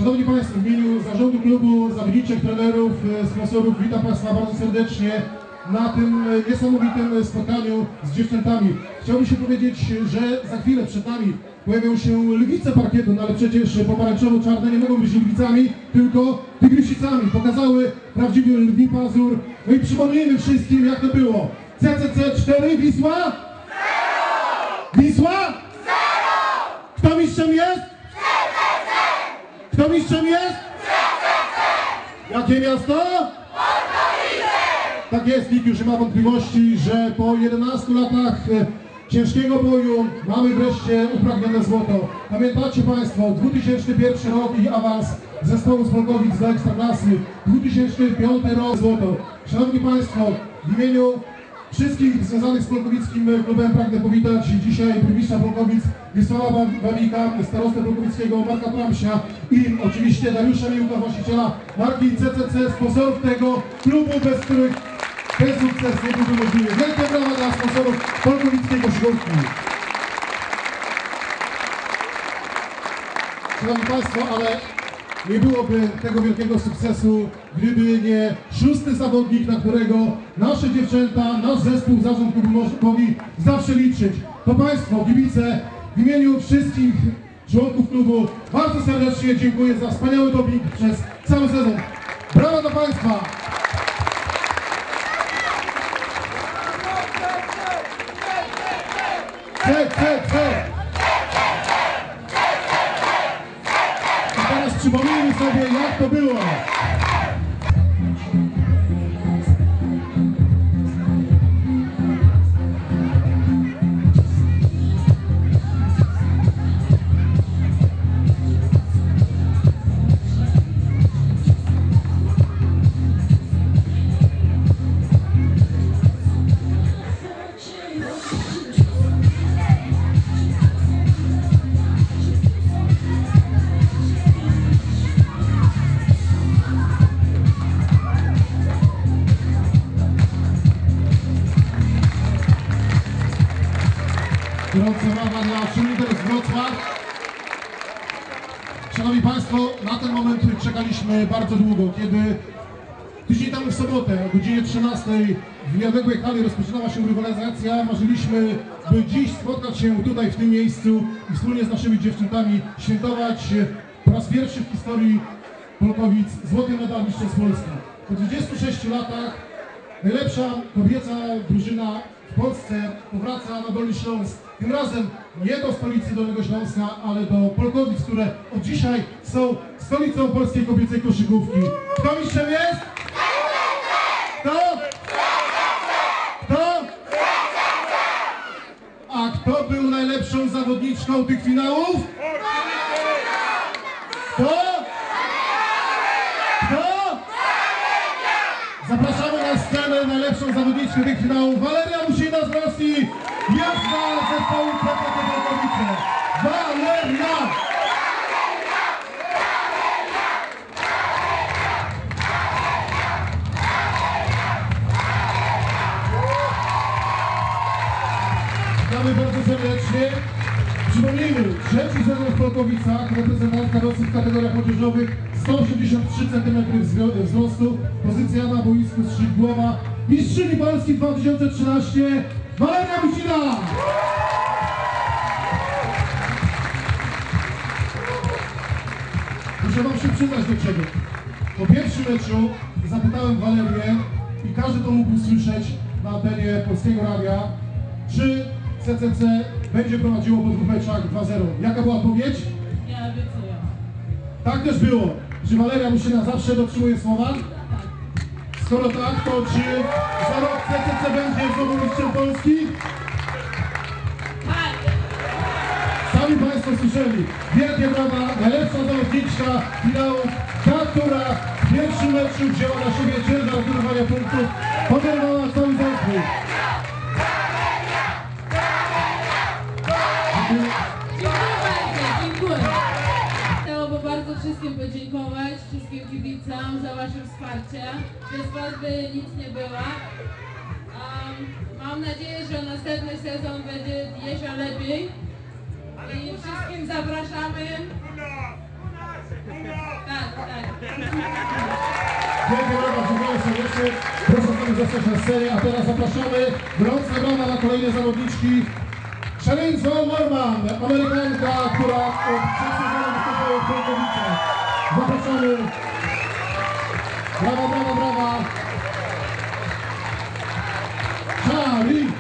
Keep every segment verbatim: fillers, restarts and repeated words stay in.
Szanowni Państwo, w imieniu zarządu klubu, zawodniczych, trenerów, sponsorów witam Państwa bardzo serdecznie na tym niesamowitym spotkaniu z dziewczętami. Chciałbym się powiedzieć, że za chwilę przed nami pojawią się lwice parkietu, no ale przecież pomarańczowo-czarne nie mogą być lwicami, tylko tygrysicami. Pokazały prawdziwy lwi pazur. No i przypomnijmy wszystkim, jak to było. C C C cztery, Wisła? Zero! Wisła? Zero! Kto mistrzem jest? C C C! Kto mistrzem jest? C C C! Jakie miasto? Polkowice! Tak jest, nikt już nie ma wątpliwości, że po jedenastu latach ciężkiego boju mamy wreszcie upragnione złoto. Pamiętacie Państwo, dwa tysiące pierwszy rok i awans zespołu z Polkowic do Ekstraklasy, dwa tysiące piąty rok złoto. Szanowni Państwo, w imieniu wszystkich związanych z polkowickim klubem pragnę powitać dzisiaj burmistrza Polkowic Wiesława Wawika, starostę polkowickiego Marka Tramsia i oczywiście Dariusza Miłka, właściciela marki C C C, sponsorów tego klubu, bez których ten sukces nie byłby możliwy. Wielkie brawa dla sponsorów polkowickiego siłowki. Szanowni Państwo, ale nie byłoby tego wielkiego sukcesu, gdyby nie szósty zawodnik, na którego nasze dziewczęta, nasz zespół, zarząd klubu mogli zawsze liczyć. To Państwo, kibice, w imieniu wszystkich członków klubu bardzo serdecznie dziękuję za wspaniały doping przez cały sezon. Brawa dla Państwa! C, C, C! I teraz przypomnijmy sobie, jak to było. Gorąca brawa dla Cheerleaders z Wrocław. Szanowni Państwo, na ten moment czekaliśmy bardzo długo, kiedy tydzień temu w sobotę o godzinie trzynastej w niezwykłej hali rozpoczynała się rywalizacja. Marzyliśmy, by dziś spotkać się tutaj w tym miejscu i wspólnie z naszymi dziewczętami świętować po raz pierwszy w historii Polkowic złoty medal mistrzostw Polski. Po dwudziestu sześciu latach najlepsza kobieca drużyna w Polsce powraca na Dolny Śląsk. Tym razem nie do stolicy Dolnego Śląska, ale do Polkowic, które od dzisiaj są stolicą polskiej kobiecej koszykówki. Kto mistrzem jest? Kto? Kto? A kto był najlepszą zawodniczką tych finałów? Kto? Kto? Zapraszamy na scenę najlepszą zawodniczkę tych finałów, Waleria Musina z Rosji, jest na zespołu P K T Polkowice. Waleria! Witamy bardzo serdecznie. Przypomnijmy, trzeci sezon w Polkowicach, reprezentantka Rosji w kategoriach młodzieżowych, sto osiemdziesiąt trzy centymetry wzrostu, pozycja na boisku skrzydłowa, mistrzyni Polski dwa tysiące trzynaście, Waleria Musina! Muszę Wam się przyznać do czegoś. Po pierwszym meczu zapytałem Walerię i każdy to mógł usłyszeć na antenie Polskiego Radia, czy C C C będzie prowadziło po dwóch meczach dwa zero. Jaka była odpowiedź? Ja obiecuję. Tak też było. Czy Waleria Musina zawsze dotrzymuje słowa? Tak. Skoro tak, to czy za rok C C C będzie znowu mistrzem Polski? Tak. Sami Państwo słyszeli. Wielkie brawa, najlepsza zawodniczka finału, ta, która w pierwszym meczu wzięła na siebie ciężar zdobywania punktów, poderwała cały zespół. Dziękuję bardzo, dziękuję. Chciałabym bardzo wszystkim podziękować, wszystkim kibicom za wasze wsparcie. Bez was by nic nie było. Um, mam nadzieję, że następny sezon będzie jeszcze lepiej. I wszystkim zapraszamy Tak, tak. Wielkie brawa, dziękuję serdecznie. Proszę sobie zostać na scenie, a teraz zapraszamy gorące brawa na kolejne zawodniczki. Charlene Norman, Amerykanka, która od trzech sezonów występuje w Polkowicach. Zapraszamy. Brawa, brawa, brawa. Charlene.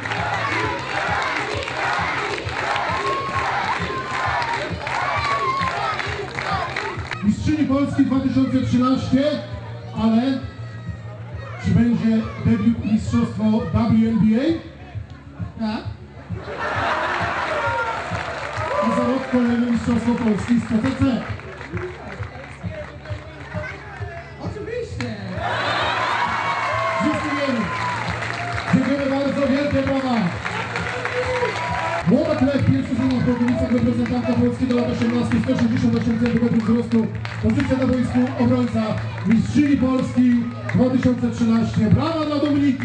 Mistrzyni Polski dwa tysiące trzynaście, ale czy będzie debiut i mistrzostwo W N B A? Tak? A za rok kolejne mistrzostwo Polski z P T C. Oczywiście. Dziękujemy. Dziękujemy bardzo, wielkie brawa. Młoda Klek, pierwszy sezon w Polkowicach, reprezentantka polskiego lat osiemnaście, sto sześćdziesiąt osiem centymetrów wzrostu, pozycja na boisku, obrońca, mistrzyni Polski dwa tysiące trzynaście. Brawa dla Dominiki.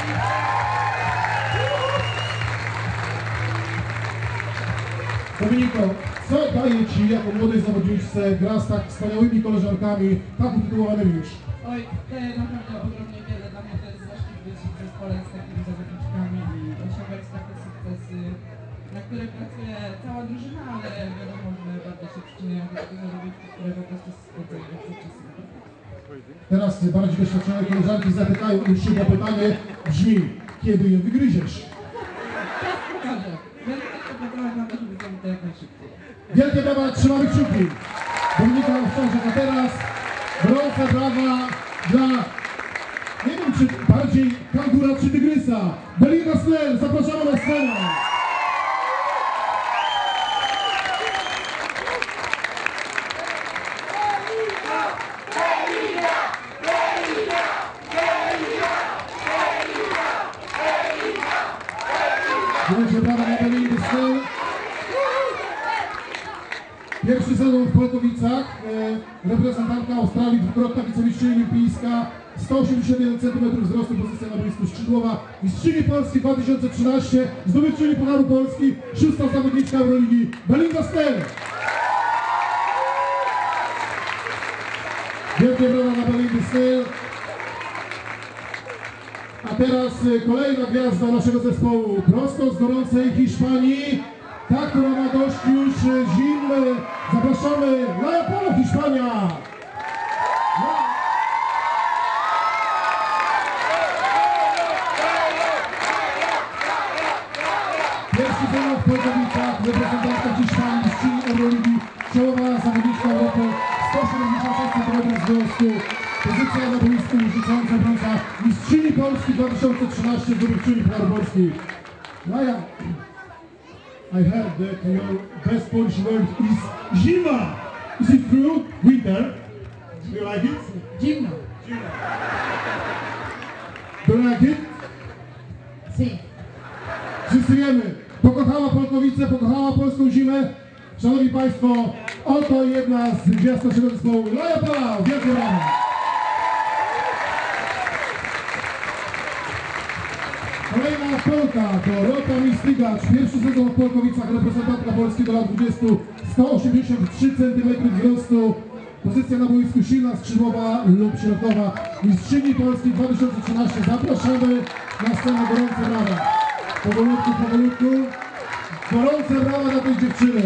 Dominiko, co daje Ci jako młodej zawodniczce gra z tak wspaniałymi koleżankami, tak utytułowanymi już? Oj, daje naprawdę ogromnie wiele. Dla mnie to jest zaszczyt być w zespole z takimi zawodniczkami i osiągać takie sukcesy, na które pracuje cała drużyna, ale wiadomo, że bardzo się przyczyniają do tego zawodniczki, które po prostu spotkają sukcesy. Teraz bardziej doświadczone koleżanki zatykają uszy, bo pytanie brzmi, kiedy je wygryziesz? Czas pokaże. Będę tylko pracować na to, żeby zrobić to jak najszybciej. Wielkie brawa, trzymamy kciuki. Dominika Owczarczak, a teraz gorące brawa dla, nie wiem czy bardziej kangura czy tygrysa. Belinda Snell, zapraszamy na scenę. Wielkie brawa dla Belindy Snell. Pierwszy sezon w Polkowicach, e, reprezentantka Australii, dwukrotna wicemistrzyni olimpijska, sto osiemdziesiąt jeden centymetrów wzrostu, pozycja na boisku skrzydłowa, mistrzyni Polski dwa tysiące trzynaście, zdobywczyni Pucharu Polski, szósta zawodniczka Euroligi, Belinda Snell. Wielkie brawa dla Belindy Snell. A teraz e, kolejna gwiazda naszego zespołu, prosto z gorącej Hiszpanii. Ta, która ma dość już zim, zapraszamy Laia Polo, Hiszpania! Pierwszy sezon w Polkowicach, reprezentantka Hiszpanii, mistrzyni Euroligi, czołowa zawodniczka Europy, sto siedemdziesiąt sześć centymetrów wzrostu, pozycja na boisku, rzucająca brąza, mistrzyni Polski dwa tysiące trzynaście, zdobywczyni Pucharu Polski. Laia, I heard that your best Polish word is zima. Is it true? Winter? Do you like it? Zimno. Do you like it? Si. Wszyscy wiemy. Pokochała Polkowice, pokochała polską zimę. Szanowni Państwo, oto jedna z gwiazd naszego zespołu. Laia Polo, wielkie brawa. Kolejna Polka to Rota Mistygacz, pierwszy sezon w Polkowicach, reprezentantka Polski do lat dwudziestu, sto osiemdziesiąt trzy centymetry wzrostu, pozycja na boisku silna, skrzydłowa lub środkowa, mistrzyni Polski dwa tysiące trzynaście. Zapraszamy na scenę, gorące brawa. Powolutku, powolutku, gorące brawa dla tej dziewczyny.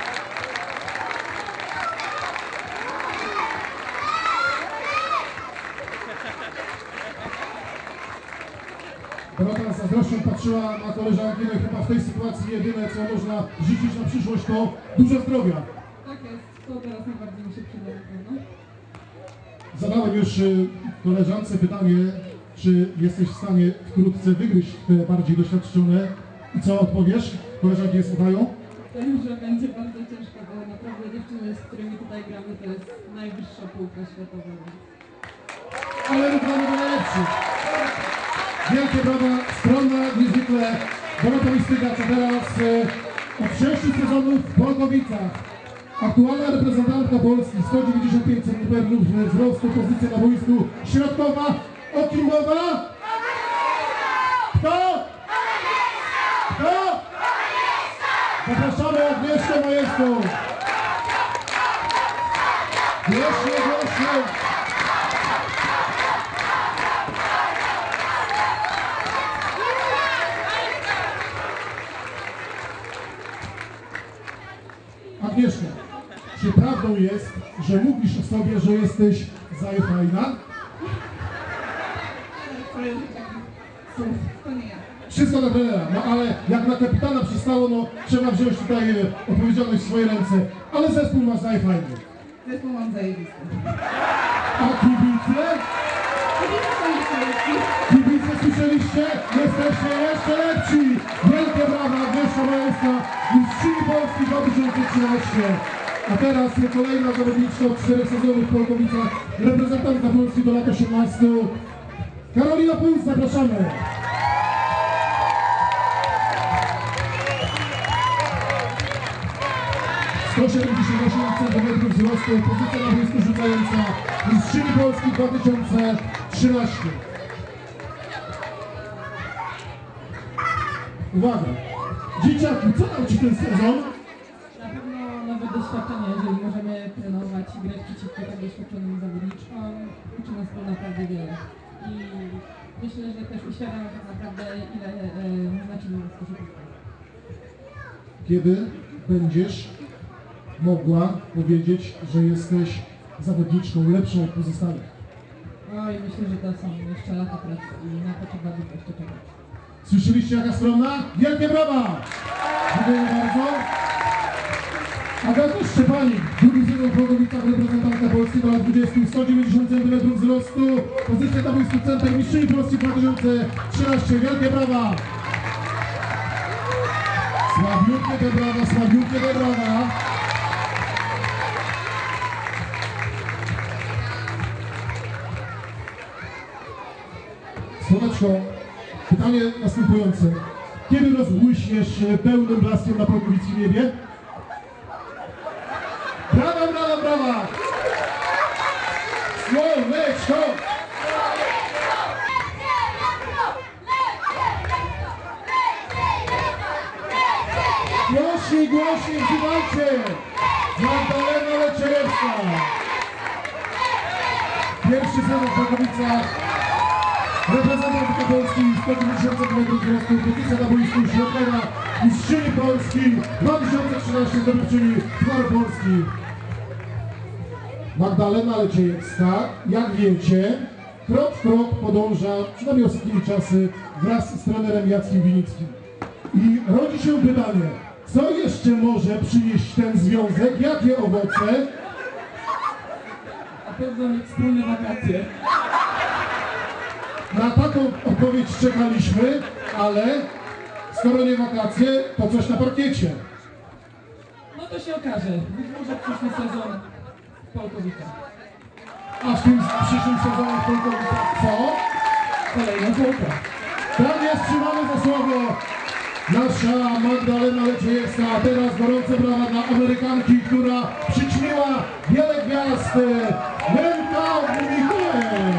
Dorota z zazdrością patrzyła na koleżanki, no i chyba w tej sytuacji jedyne, co można życzyć na przyszłość, to dużo zdrowia. Tak jest. To teraz najbardziej mi się przyda na pewno. Zadałem już y, koleżance pytanie, czy jesteś w stanie wkrótce wygryźć te bardziej doświadczone. I co odpowiesz? Koleżanki je słuchają? Wiem, że będzie bardzo ciężko, bo naprawdę dziewczyny, z którymi tutaj gramy, to jest najwyższa półka światowa. Ale ruchamy do najlepszych. Wielkie brawa, stronna, niezwykle. Dorota Mistygacz, a teraz e, od sześciu sezonów w Polkowicach. Aktualna reprezentantka Polski, sto dziewięćdziesiąt pięć centymetrów wzrostu, pozycja na boisku środkowa. O kim mowa? Kto? Kto? Zapraszamy Agnieszkę Majewską. Głośniej, głośniej! Agnieszka, czy prawdą jest, że mówisz o sobie, że jesteś zajfajna? Słów, to nie ja. Wszystko na trenera, no ale jak na kapitana przystało, no trzeba wziąć tutaj e, odpowiedzialność w swoje ręce. Ale zespół masz zajfajny. Zespół mam zajebisty. A kibice? Kibice są niesamowci. Kibice słyszeliście? Jesteście jeszcze lepsi! Wielkie brawa, Agnieszka Majewska, mistrzyni Polski dwa tysiące trzynaście. A teraz kolejna zawodniczka od czterech sezonów w Polkowicach, reprezentantka Polski do lat osiemnastu. Karolina Puls, zapraszamy! sto siedemdziesiąt osiem centymetrów wzrostu, pozycja na boisku rzucająca, mistrzyni Polski dwa tysiące trzynaście. Uwaga! Dzieciaki, co dał Ci ten sezon? Na pewno nowe doświadczenie, jeżeli możemy trenować i grać przeciwko tak doświadczonym zawodniczkom, uczy nas to naprawdę wiele. I myślę, że też uświadamia tak naprawdę, ile e, znaczy dla nas koszykówka. Kiedy będziesz mogła powiedzieć, że jesteś zawodniczką lepszą od pozostałych? No i myślę, że to są jeszcze lata pracy i na to trzeba być jeszcze czekać. Słyszeliście jaka skromna? Wielkie brawa! Dziękuję bardzo. Agata Szczepanik, drugi sezon w Polkowicach, reprezentantka Polski do lat dwudziestu, sto dziewięćdziesiąt centymetrów wzrostu, pozycja na boisku center, mistrzyni Polski dwa tysiące trzynaście. Wielkie brawa! Słabiutkie te brawa, słabiutkie te brawa. Słoneczko, pytanie następujące. Kiedy rozbłyśniesz pełnym blaskiem na polkowickim niebie? Brawa, brawa, brawa! Słoneczko! Głośniej, głośniej, wzywajcie! Magdalena Leciejewska! Pierwszy sezon w Polkowicach. Reprezentantka Polski sto dziewięćdziesiąt centymetrów wzrostu, pozycja na boisku środkowa, mistrzyni Polski dwa tysiące trzynaście, zdobywczyni Pucharu Polski. Magdalena Leciejewska, jak wiecie, krok w krok podąża, przynajmniej ostatnimi czasy, wraz z trenerem Jackiem Winickim. I rodzi się pytanie, co jeszcze może przynieść ten związek, jakie owoce? Na pewno mieć wspólne wakacje. Na taką odpowiedź czekaliśmy, ale skoro nie wakacje, to coś na parkiecie. No to się okaże. Być może przyszły sezon w Polkowicach. A w tym przyszłym sezonie w Polkowicach co? Kolejna złota. Tak jest, trzymamy za słowo. Nasza Magdalena Leciejewska, a teraz gorące brawa dla Amerykanki, która przyćmiła wiele gwiazd. Lenka Mikołaj.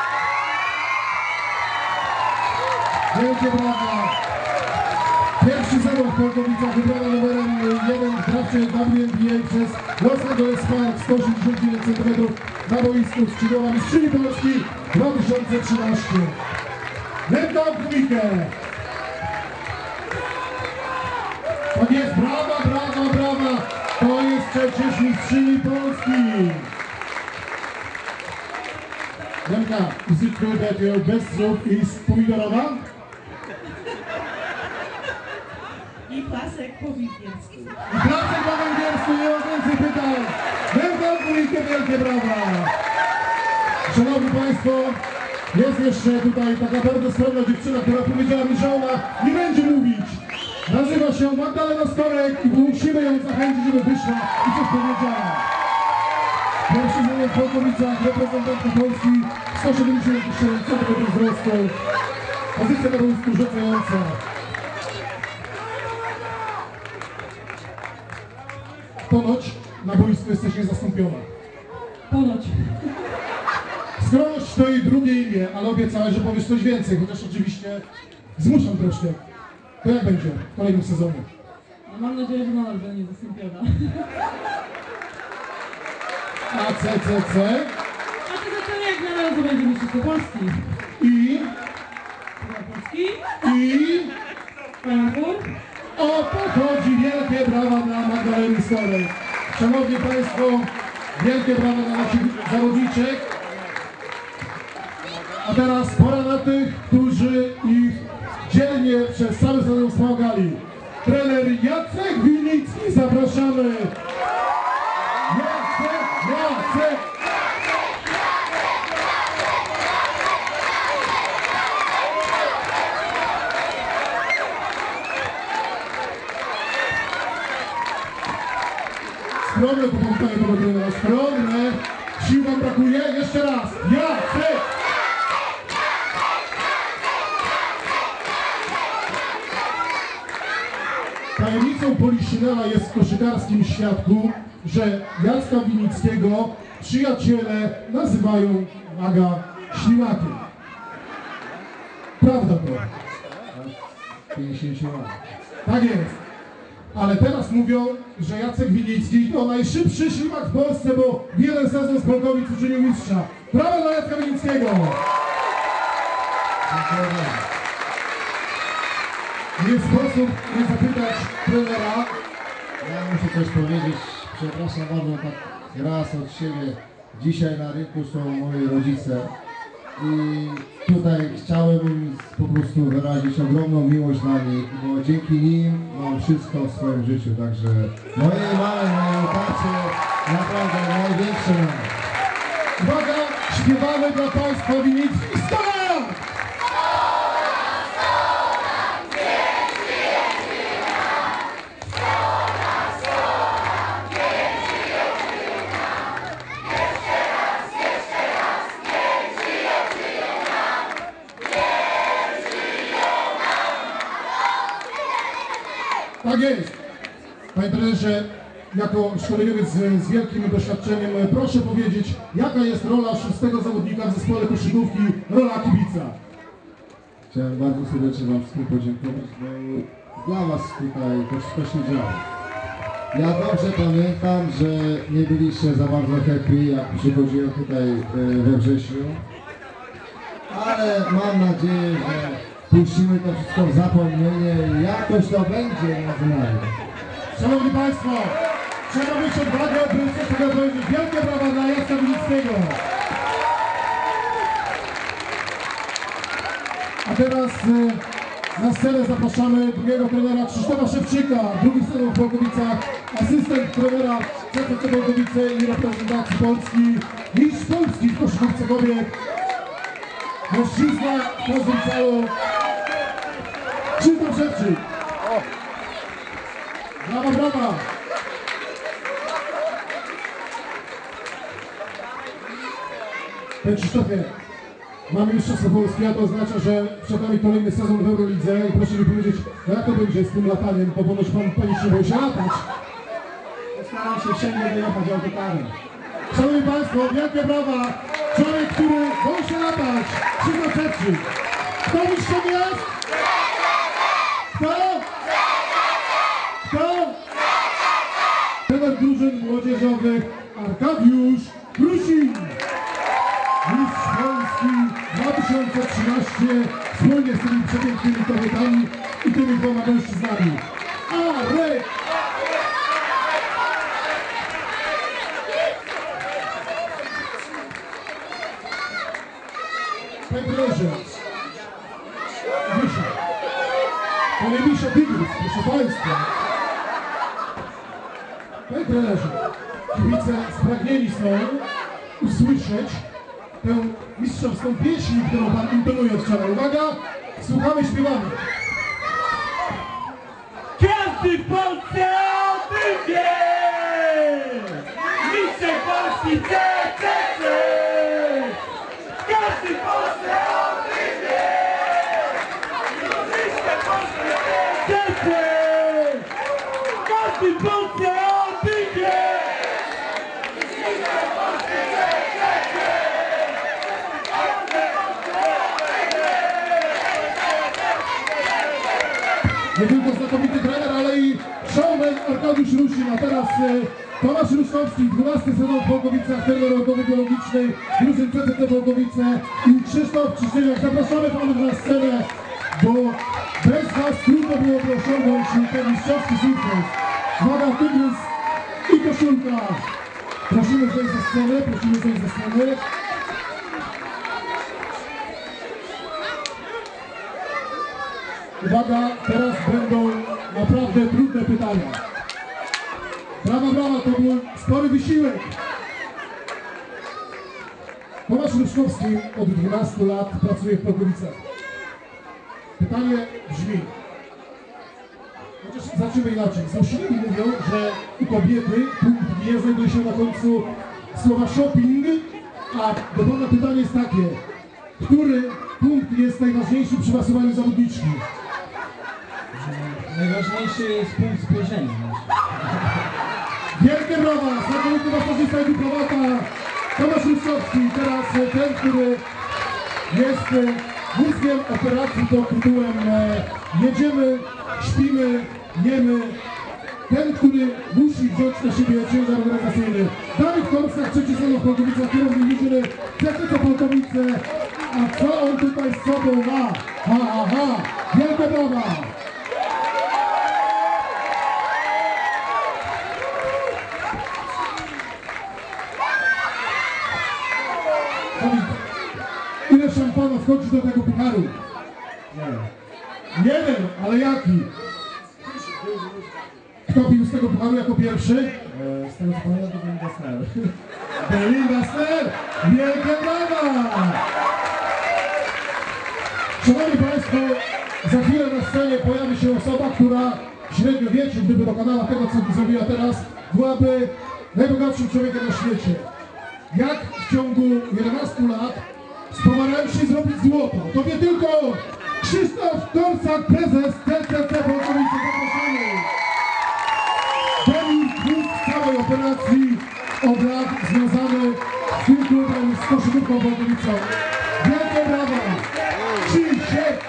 Wielkie brawa! Pierwszy sezon w Polkowicach wybrana numerem jeden w drafcie W N B A przez Los Angeles Sparks, sto osiemdziesiąt dziewięć centymetrów na boisku, skrzydłowa mistrzyni Polski dwa tysiące trzynaście. Lenka Kumikę! Tak jest, brawa, brawa, brawa! To jest przecież mistrzyni Polski! Lenka, is it true that your best soup is pomidorowa? I pasek po wigiersku. I Placek po węgiersku, nie ma więcej pytań. Wielką dwójkę, wielkie brawa. Szanowni Państwo, jest jeszcze tutaj taka bardzo skromna dziewczyna, która powiedziała mi, że ona nie będzie mówić. Nazywa się Magdalena Storek i musimy ją zachęcić, żeby wyszła i coś powiedziała. Pierwszy sezon w Polkowicach, reprezentantka Polski, sto siedemdziesiąt cztery centymetrów wzrostu. Pozycja na boisku rzucająca. Ponoć na boisku jesteś niezastąpiona. Ponoć. Skromność to jej drugie imię, ale obiecałeś, że powiesz coś więcej, chociaż oczywiście zmuszam troszkę. To jak będzie w kolejnym sezonie? No mam nadzieję, że nadal będzie zastąpiona. A C C C A to zatem jak na razie będzie mistrzostwo Polski. i, Chyba Polski? i Paniakur? o to chodzi. Wielkie brawa dla Magdaleny Skorek. Szanowni Państwo, wielkie brawa dla naszych zawodniczek. A teraz pora na tych, którzy ich dzielnie przez cały sezon wspomagali. Trener Jacek Winicki, zapraszamy! Jacek, Jacek! Skromne powitanie tego trenera, skromne. Sił wam brakuje? Jeszcze raz! Jacek! Tajemnicą Poliszynela jest w koszykarskim świadku, że Jacka Winickiego przyjaciele nazywają, uwaga, ślimakiem. Prawda to? pięćdziesiąt lat. Tak jest. Ale teraz mówią, że Jacek Winicki to najszybszy ślimak w Polsce, bo jeden sezon z Polkowic uczynił mistrza. Brawo dla Jacka Winickiego! Nie sposób nie zapytać trenera. Ja muszę coś powiedzieć, przepraszam bardzo, tak raz od siebie. Dzisiaj na rynku są moi rodzice i tutaj chciałem po prostu wyrazić ogromną miłość dla nich, bo dzięki nim mam wszystko w swoim życiu, także mojej mamy, mojej tacie, naprawdę największe mamy. Uwaga, śpiewamy dla Państwa Winicki. Stop! Tak jest. Panie trenerze, jako szkoleniowiec z, z wielkim doświadczeniem, proszę powiedzieć, jaka jest rola szóstego zawodnika w zespole koszykówki, rola kibica? Chciałem bardzo serdecznie Wam wszystkim podziękować, bo dla Was tutaj to wszystko się działo. Ja dobrze pamiętam, że nie byliście za bardzo happy, jak przychodziłem tutaj e, we wrześniu, ale mam nadzieję, że puścimy to wszystko w zapomnienie i jakoś to będzie między nami. Szanowni Państwo, trzeba mieć odwagę, by coś takiego powiedzieć. Wielkie brawa dla Jacka Winickiego. A teraz y, na scenę zapraszamy drugiego trenera Krzysztofa Szewczyka, drugi sezon w Polkowicach, asystent trenera C C C Polkowice i reprezentacji Polski, mistrz Polski w koszykówce kobiet, mężczyzna w każdym calu, Krzysztof Szewczyk. Brawa, brawa! Panie Krzysztofie, mamy mistrzostwo Polskie, a to oznacza, że przed nami kolejny sezon w Eurolidze i proszę mi powiedzieć, jak to będzie z tym lataniem, bo ponoć pan panicznie boi się latać. Postaram się wszędzie dojechać autokarem. Szanowni Państwo, wielkie brawa! Człowiek, który boi się latać, Krzysztof Szewczyk. Kto mistrzem jest? Kto? Kto? Trener drużyn młodzieżowych Arkadiusz Krusin. Mistrz Polski dwa tysiące trzynaście wspólnie z tymi przepięknymi kobietami i tymi dwoma mężczyznami. Arek! Panie trenerze, Misza. Panie Misza Tygrys, proszę Państwa. Panie trenerze, kibice spragnieni są usłyszeć tę mistrzowską pieśń, którą Pan intonuje wczoraj. Uwaga, słuchamy, śpiewamy. Każdy w Polsce o tym wie! Mistrzem Polski C C C! Każdy w Polsce o tym wie! Mistrzem Polski C C C! Każdy w Polsce o tym wie! Mistrzem Polski C C C! Nie tylko znakomity trener, ale i showman Arkadiusz Rusin, a teraz e, Tomasz Rusznowski, dwunasty sezon w Polkowicach, trener ogowy biologicznej, drużyn C C T Polkowice i Krzysztof Krzysztofiak. Zapraszamy panów na scenę, bo bez was trudno byłoby osiągnąć ten mistrzowski sukces. Uwaga, tygrys i koszulka. Prosimy zejść ze sceny, prosimy zejść ze sceny. Uwaga, teraz będą naprawdę trudne pytania. Brawa, brawa, to był spory wysiłek. Tomasz Ruszkowski od dwunastu lat pracuje w Polkowicach. Pytanie brzmi, chociaż zacznijmy inaczej. Złośliwi mówią, że u kobiety punkt G znajduje się na końcu słowa shopping, a podobne pytanie jest takie, który punkt jest najważniejszy przy masowaniu zawodniczki? Najważniejszy jest punkt spojrzenia. Wielkie brawa, znakomity masażysta i dyplomata Tomasz Ruszkowski. Teraz ten, który jest mózgiem operacji pod tytułem e, jedziemy, śpimy, jemy. Ten, który musi wziąć na siebie ciężar organizacyjny. Dawid Korczak, trzeci sezon w Polkowicach, kierownik drużyny C C T Polkowice. A co on tutaj z sobą ma? Ha, ha, ha! Wielkie brawa! Dawid, ile szampana wchodzi do tego pucharu? Nie wiem, ale jaki? Kto pił z tego pucharu jako pierwszy? Z tego co pamiętam, to Belinda Snell. Belinda Snell! Wielkie brawa! Szanowni Państwo, za chwilę na scenie pojawi się osoba, która w średniowieczu, gdyby dokonała tego, co zrobiła teraz, byłaby najbogatszym człowiekiem na świecie. Jak w ciągu jedenastu lat z pomarańczy zrobić złoto? To wie tylko Krzysztof Korczak, prezes C C T Polkowice. Zapraszamy! Ten punkt całej operacji od lat związany z tym klubem, z koszykówką Polkowicą. Wielkie brawa! Krzysiek!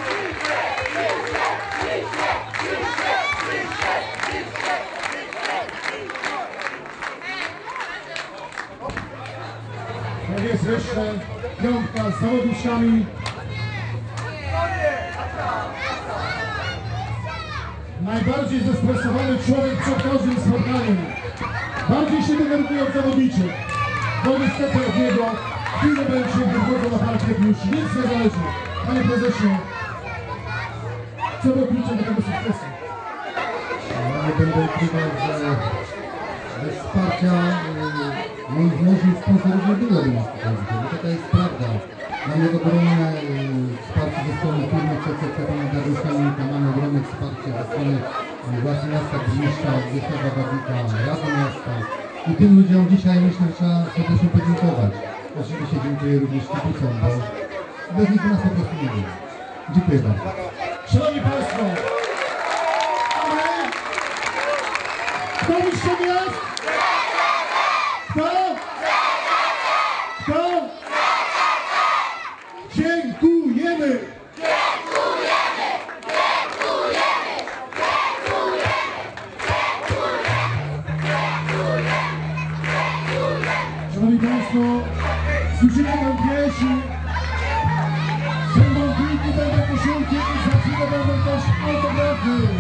Tak jest jeszcze piątka z zawodniczkami. Najbardziej zestresowany człowiek przed każdym spotkaniem. Bardziej się denerwuje od zawodniczych. Bo niestety od niego w tym momencie, gdy wchodzą na parkiet, już nic nie zależy. Panie prezesie, co było kluczem do tego sukcesu? Ja nie będę ukrywał, że bez wsparcia y, moich możnych sponsorów nie byłoby nas tutaj. Bo taka jest prawda. Mamy ogromne y, wsparcie ze strony firmy C C T, pana Dariusza Milka, mamy ogromne wsparcie ze strony y, władzy miasta Grzmiszcza, Wiesława Babika, Rady Miasta. I tym ludziom dzisiaj myślę, że trzeba serdecznie podziękować. Oczywiście dziękuję również kibicom, bo bez nich nas po prostu nie było. Dziękuję bardzo. Szanowni Państwo, mamy... Kto mistrzem jest? Kto? Kto? Dziękujemy! Szanowni Państwo, słyszycie tę pieśń? Będą kliki, będą koszulki i za chwilę będą też autografy.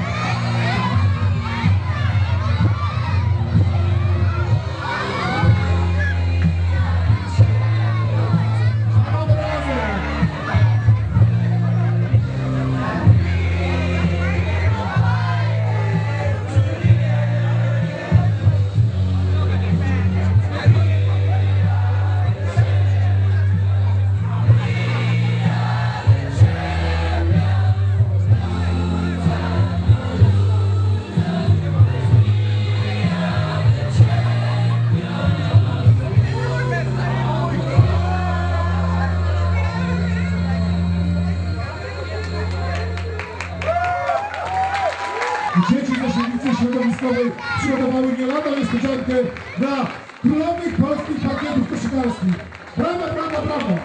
Dzieci ze Średnicy Środowiskowej przygotowały nie lada niespodziankę dla królowych polskich parkietów koszykarskich. Brawa, brawa, brawa!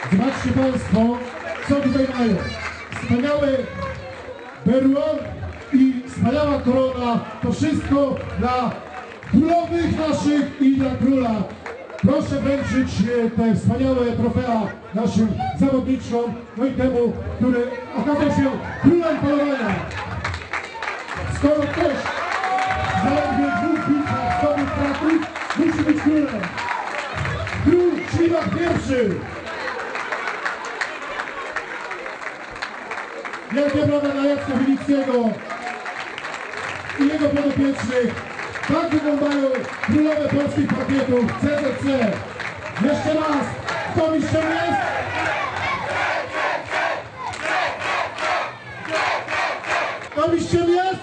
Zobaczcie Państwo, co tutaj mają. Wspaniałe berło i wspaniała korona. To wszystko dla królowych naszych i dla króla. Proszę wręczyć e, te wspaniałe trofea naszym zawodniczkom, no i temu, który okazał się królem polowania. Skoro ktoś zaledwie dwóch bitwach zdobył Kraków, musi być królem. Król Ślimak pierwszy. Wielkie brawa dla Jacka Wilickiego i jego podopiecznych. Tak wyglądają królowe polskich parkietów C Z C. Jeszcze raz, kto mistrzem jest? Kto mistrzem jest?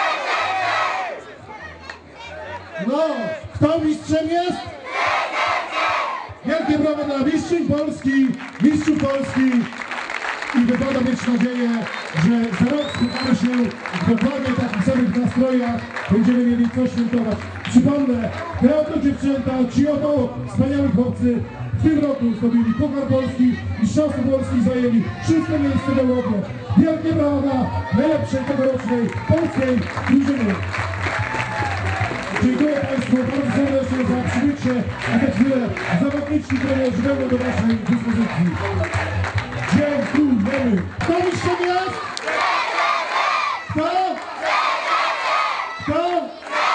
No, kto mistrzem jest? Wielkie brawa dla mistrzów Polski, mistrzów Polski. I wypada mieć nadzieję, że za rok spotkamy się w dokładnie takich samych nastrojach. Będziemy mieli co świętować. Przypomnę, te oto dziewczęta, ci oto wspaniali chłopcy w tym roku zdobyli Puchar Polski i Mistrzostwo Polski zajęli szóste miejsce w Europie. Wielkie brawa dla najlepszej tegorocznej polskiej drużyny. Dziękuję Państwu bardzo serdecznie za przybycie, a za chwilę zawodniczki trenerzy będą do Waszej dyspozycji. Dziękujemy. Kto mistrzem jest? Kto? Kto?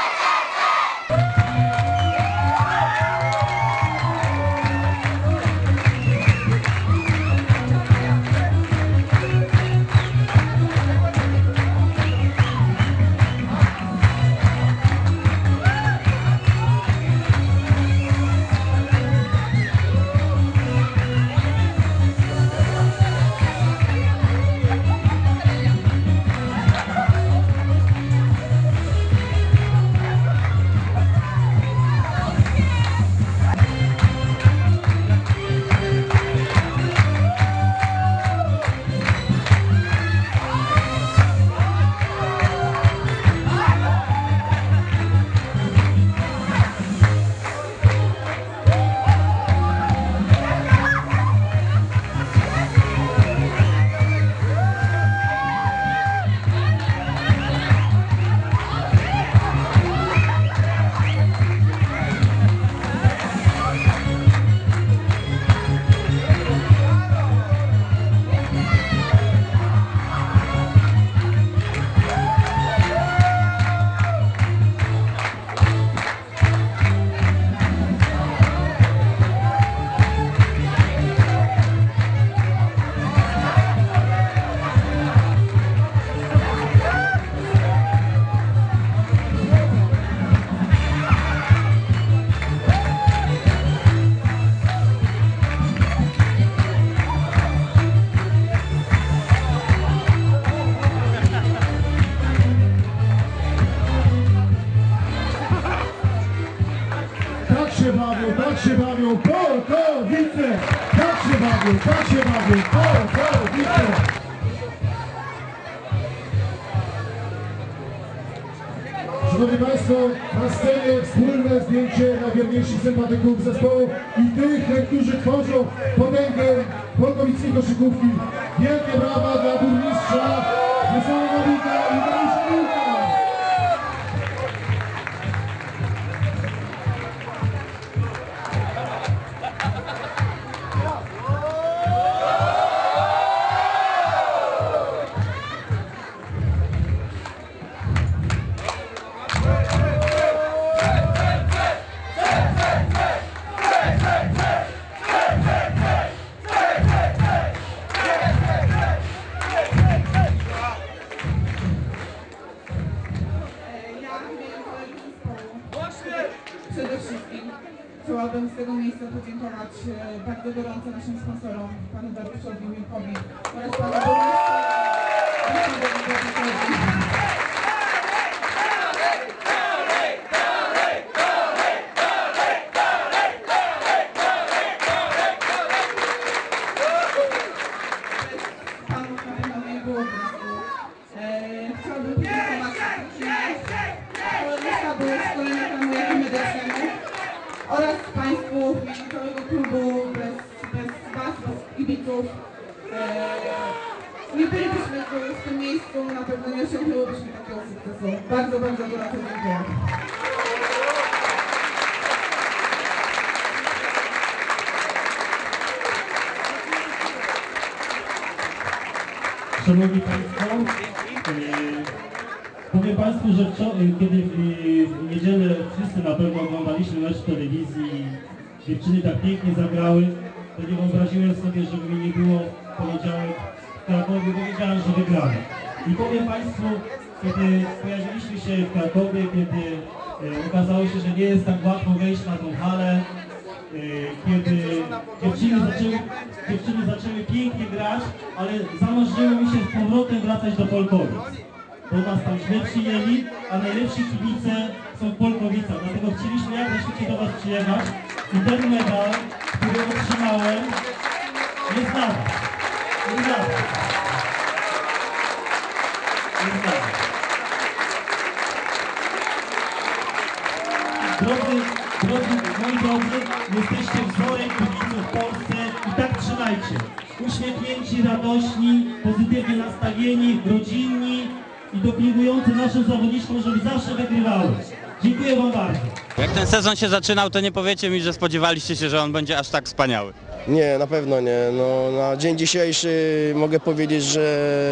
Tak się bawią Polkowice! Tak się bawią, tak się bawią Polkowice! Szanowni Państwo, na scenie wspólne zdjęcie najwierniejszych sympatyków zespołu i tych, którzy tworzą potęgę polkowickiej koszykówki. Wielkie brawa dla burmistrza Wesołego Wita i Dariusza Wilka! Przede wszystkim chciałabym z tego miejsca podziękować bardzo gorąco naszym sponsorom, panu Dariuszowi Milkowi oraz panu burmistrzowi. Panu na pewno nie było blisko. Chciałabym podziękować sztabu szkolenia Kamujaki Medycznemu oraz Państwu w imieniu całego klubu. Bez, bez Was, bez kibiców. Eee, nie bylibyśmy tu w tym miejscu, na pewno nie osiągnęłybyśmy takiego sukcesu. Bardzo, bardzo gorąco dziękuję. Szanowni Państwo, e, powiem Państwu, że wczoraj, kiedy w, w niedzielę wszyscy na pewno oglądaliśmy mecz w telewizji, dziewczyny tak pięknie zagrały, to nie wyobraziłem sobie, żeby mi nie było w poniedziałek w Krakowie, bo wiedziałem, że wygramy. I powiem Państwu, kiedy pojawiliśmy się w Krakowie, kiedy e, okazało się, że nie jest tak łatwo wejść na tą halę, kiedy dziewczyny zaczęły, dziewczyny zaczęły pięknie grać, ale zamarzyło mi się z powrotem wracać do Polkowic. Bo nas tam źle przyjęli, a najlepsi kibice są w Polkowicach. Dlatego chcieliśmy jak najszybciej do Was przyjechać i ten medal, który otrzymałem, jest dla Was. Jest dla Was. Jest dla Was. Drodzy, drodzy, moi drodzy, jesteście wzorem kibiców w Polsce i tak trzymajcie. Uśmiechnięci, radośni, pozytywnie nastawieni, rodzinni i dopingujący naszym zawodniczkom, żeby zawsze wygrywały. Dziękuję Wam bardzo. Jak ten sezon się zaczynał, to nie powiecie mi, że spodziewaliście się, że on będzie aż tak wspaniały. Nie, na pewno nie. No, na dzień dzisiejszy mogę powiedzieć, że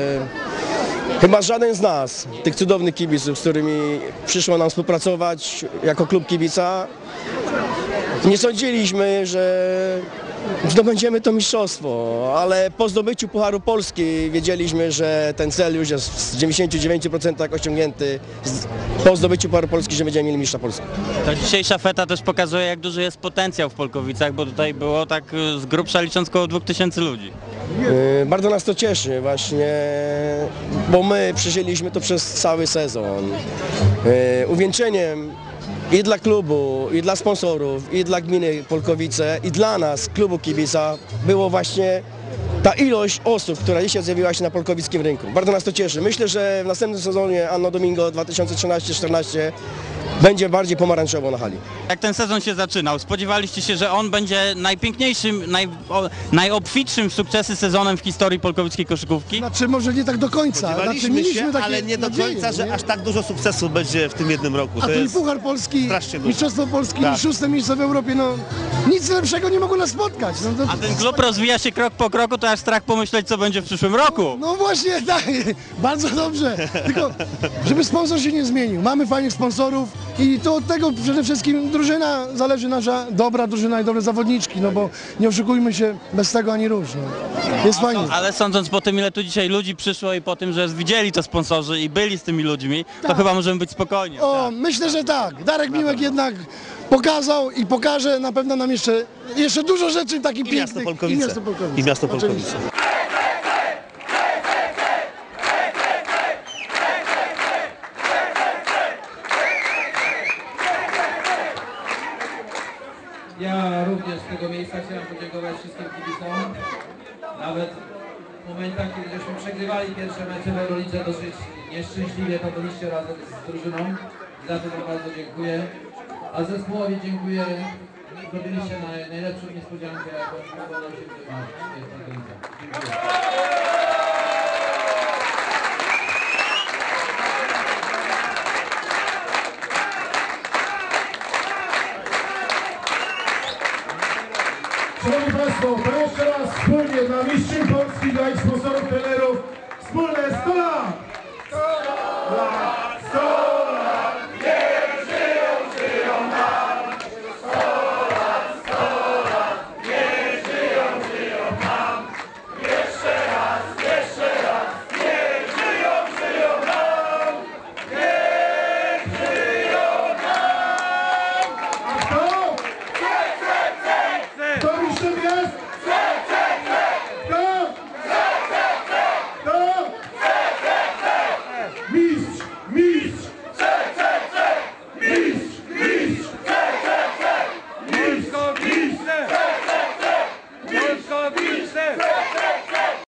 chyba żaden z nas, tych cudownych kibiców, z którymi przyszło nam współpracować jako klub kibica, nie sądziliśmy, że zdobędziemy to mistrzostwo, ale po zdobyciu Pucharu Polski wiedzieliśmy, że ten cel już jest w dziewięćdziesięciu dziewięciu procentach osiągnięty po zdobyciu Pucharu Polski, że będziemy mieli mistrza Polski. To dzisiejsza feta też pokazuje, jak duży jest potencjał w Polkowicach, bo tutaj było tak z grubsza licząc około dwóch tysięcy ludzi. Yy, bardzo nas to cieszy właśnie, bo my przeżyliśmy to przez cały sezon. Yy, uwieńczeniem i dla klubu, i dla sponsorów, i dla gminy Polkowice, i dla nas, klubu kibica, było właśnie ta ilość osób, która dzisiaj zjawiła się na polkowickim rynku. Bardzo nas to cieszy. Myślę, że w następnym sezonie Anno Domingo dwa tysiące trzynaście czternaście będzie bardziej pomarańczowo na hali. Jak ten sezon się zaczynał, spodziewaliście się, że on będzie najpiękniejszym, naj, o, najobfitszym w sukcesy sezonem w historii polkowickiej koszykówki? Znaczy może nie tak do końca, znaczy, Spodziewaliśmy mieliśmy się, takie ale nie do nadzieje, końca, że nie? aż tak dużo sukcesu będzie w tym jednym roku. A To to i jest Puchar Polski, strasznie dużo. Mistrzostwo Polski, Tak. szóste miejsce w Europie, no nic lepszego nie mogło nas spotkać. No, to, A ten klub rozwija się krok po kroku, to aż strach pomyśleć, co będzie w przyszłym roku. no właśnie, tak, bardzo dobrze, tylko żeby sponsor się nie zmienił. Mamy fajnych sponsorów i to od tego przede wszystkim drużyna, zależy nasza dobra drużyna i dobre zawodniczki, no bo nie oszukujmy się, bez tego ani rusz. No. Jest fajnie. Ale sądząc po tym, ile tu dzisiaj ludzi przyszło i po tym, że widzieli to sponsorzy i byli z tymi ludźmi, to Tak. chyba możemy być spokojni. O, myślę, że tak. Darek Miłek jednak pokazał i pokaże na pewno nam jeszcze, jeszcze dużo rzeczy takich I miasto pięknych. Polkowice. I miasto Polkowice. I miasto Oczywiście. Polkowice. Ja również z tego miejsca chciałem podziękować wszystkim kibicom. Nawet w momentach, kiedy żeśmy przegrywali pierwsze mecze w Eurolidze, dosyć nieszczęśliwie to byliście razem z drużyną. Za to wam bardzo dziękuję. A zespołowi dziękuję. Zrobiliście naj, najlepszą niespodziankę, jaką mogło nam się wydarzyć w tej Polkowice. Dziękuję. Szanowni Państwo, to jeszcze raz